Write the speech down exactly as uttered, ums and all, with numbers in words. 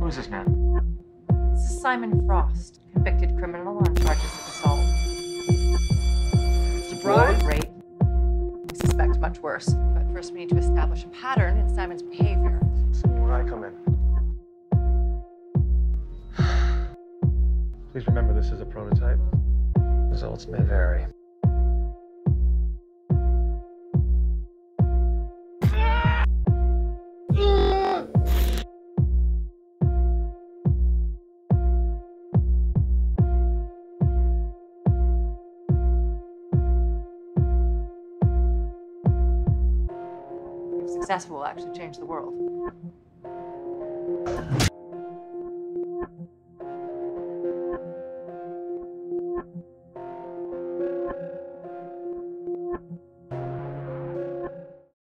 Who's this man? This is Simon Frost, convicted criminal on charges of assault. Surprise! Rape. We suspect much worse. But first we need to establish a pattern in Simon's behavior. See me when I come in. Please remember this is a prototype. Results may vary. If successful, will actually change the world.